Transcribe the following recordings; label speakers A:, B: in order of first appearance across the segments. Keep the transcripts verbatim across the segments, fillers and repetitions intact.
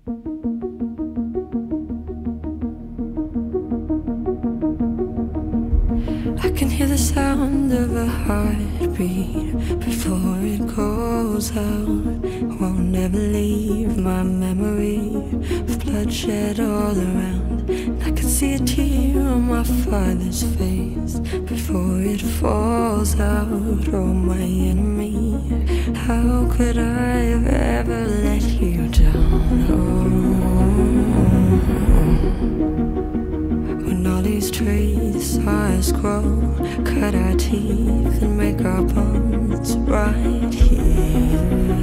A: I can hear the sound of a heartbeat before it goes out. Won't ever leave my memory of bloodshed all around. I can see a tear on my father's face before it falls out. Oh, my enemy, how could I have ever let you down? Oh, when all these trees saw us grow, cut our teeth and make our bones right here.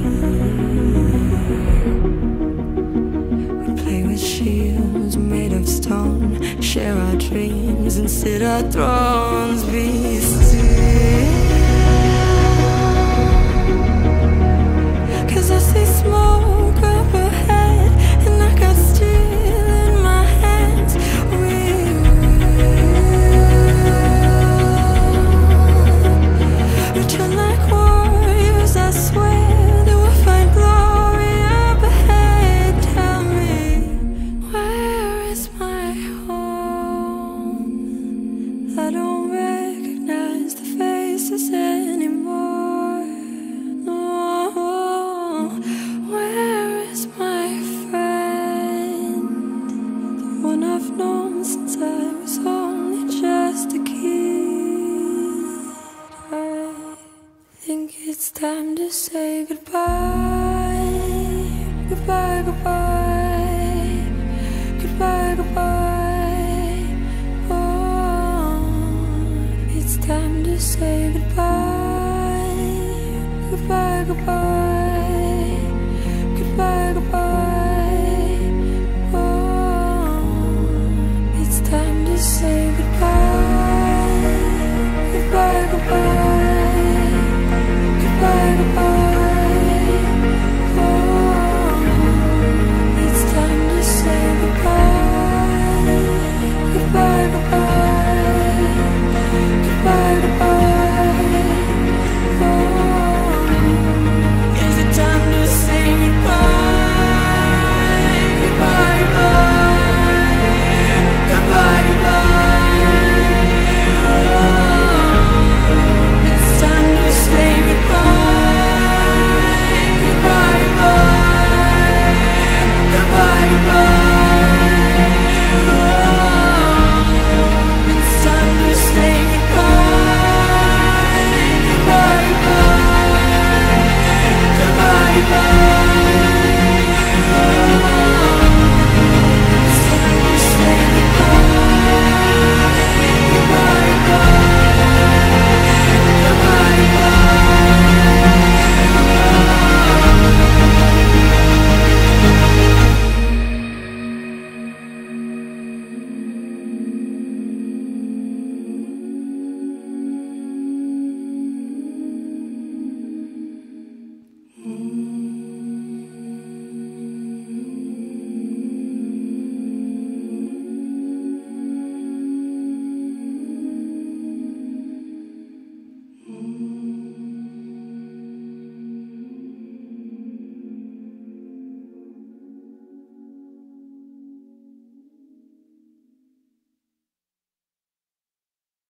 A: We play with shields made of stone, share our dreams and sit our thrones. Be still, 'cause I see smoke up ahead and I got steel in my hands. We return like warriors, I swear that we'll find glory up ahead. Tell me, where is my home? I don't recognize the faces anymore. No, where is my friend? The one I've known since I was only just a kid. I think it's time to say goodbye. Goodbye, goodbye. Goodbye, goodbye. Oh, it's time to say goodbye.